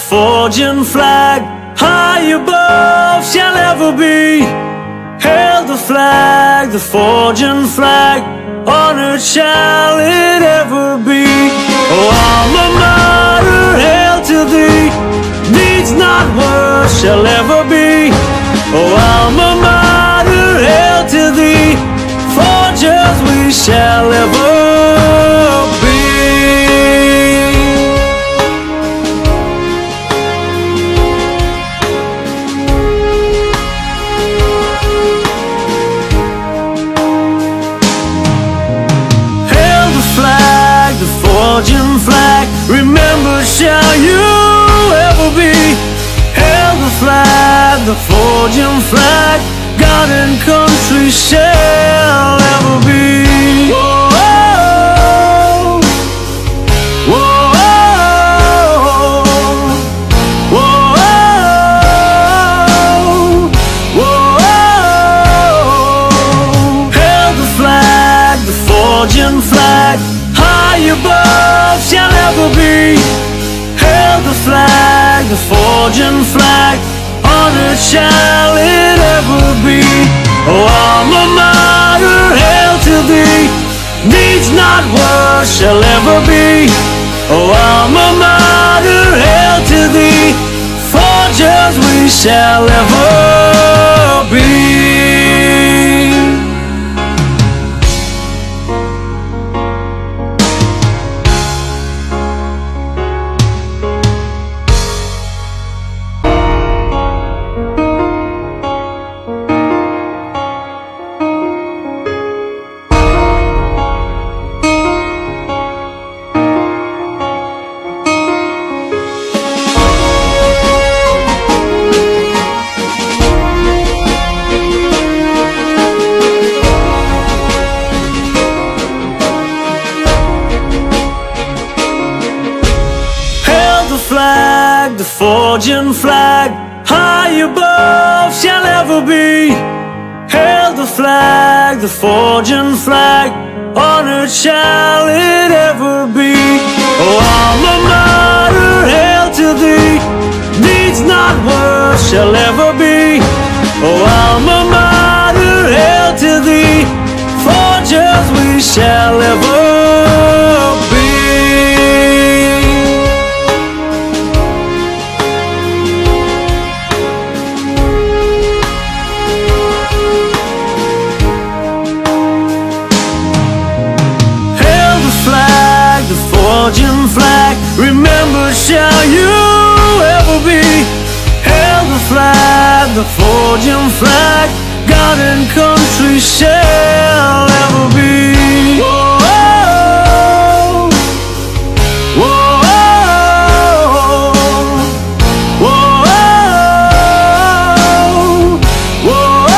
forging flag high above shall ever be. Hail the flag, the forging flag, honored shall it ever be. Oh, alma mater, hail to thee, needs not worse shall ever be. Oh, alma mater, hail to thee, forgers we shall ever be. Forging flag, remember shall you ever be. Hail the flag, the forging flag, God and country shall ever be. Whoa, whoa, whoa, whoa, whoa. Hail the flag, the forging flag, high above shall ever be. Hail the flag, the forging flag, honored shall it ever be. Oh, alma mater, hail to thee, needs not worse shall ever be. Oh, alma mater, hail to thee, forgers we shall ever be. The forging flag high above shall ever be. Hail the flag, the forging flag, honored shall it ever be. Oh, alma mater, hail to thee, needs not worse shall ever be. Oh, alma mater, hail to thee, forgers we shall ever be. Forging flag, remember shall you ever be. Hail the flag, the forging flag, God and country shall ever be. Whoa, whoa, whoa, whoa.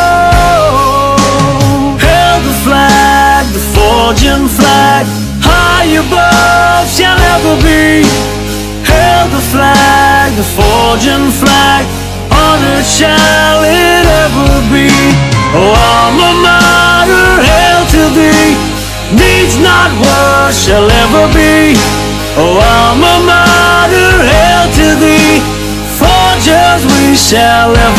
Hail the flag, the forging flag, high above shall ever be. Hail the flag, the forging flag, honored shall it ever be. Oh, alma mater, hail to thee, needs not worse shall ever be. Oh, alma mater, hail to thee, forgers we shall ever